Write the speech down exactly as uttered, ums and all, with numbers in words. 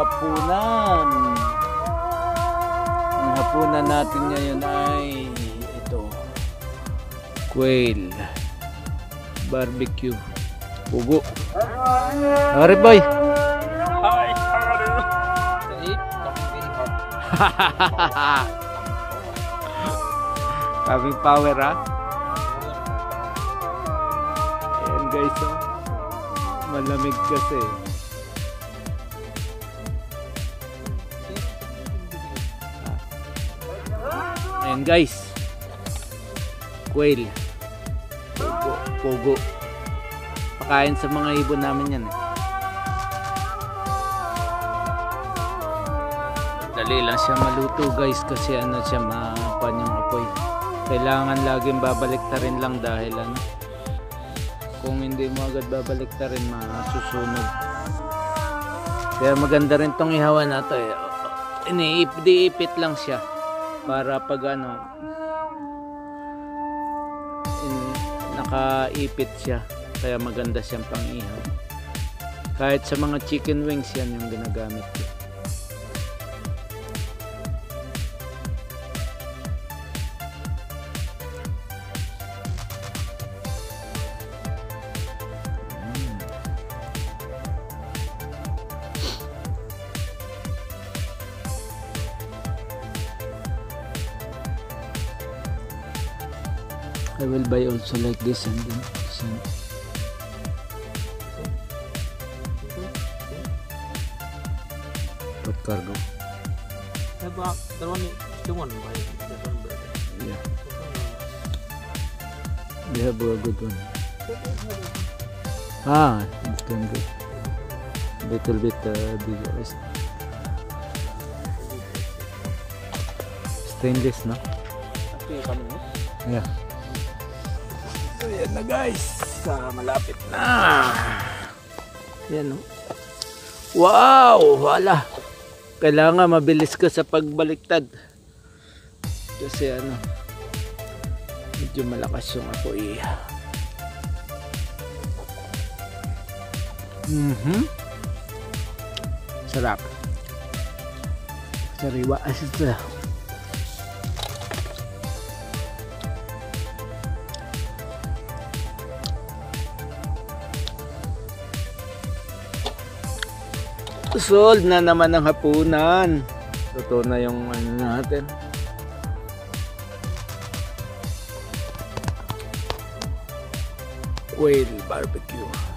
hapunan. Ang hapunan natin ngayon ay ito, quail barbecue pugo. Ari boy. Hi, how are you? To eat something hot. Kaming power ha. Ayan guys, oh. Malamig kasi. Ayan guys, quail pugo, pugo. Pakain sa mga ibon namin yan eh. Dali lang siya maluto guys, kasi ano siya, mapan yung apoy. Kailangan laging babaliktarin lang dahil ano, kung hindi mo agad babaliktarin masusunog. Kaya maganda rin tong ihawan na to eh. Iniipit lang siya para pag ano in, nakaipit siya, kaya maganda siyang pang ihaw. Kahit sa mga chicken wings yan yung ginagamit ko. I will buy also like this and then send. What cargo? About the one, the one, right? The one brother. Yeah. They have a good one. Ah, it's can good. Little bit uh, bigger. Stainless, no? Yeah. So yan na guys, ah, malapit na. Yan, no? Wow, wala. Kailangan mabilis ka sa pagbaliktad kasi ano, medyo malakas yung apoy. Mhm. Sarap. Sariwa asita. Solve na naman ang hapunan. Totoo na yung ano natin. Quail barbecue.